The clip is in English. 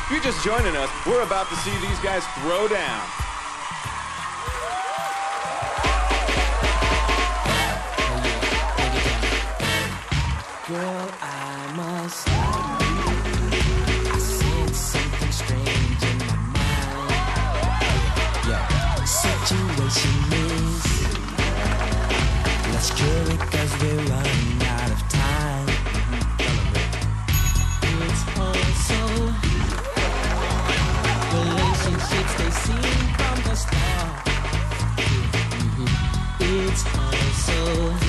If you're just joining us, we're about to see these guys throw down. Girl, I must tell you, I sense something strange in my mind. Yeah, situation is, let's cure it 'cause we're running out of time. It's also relationships they seem from the start. It's also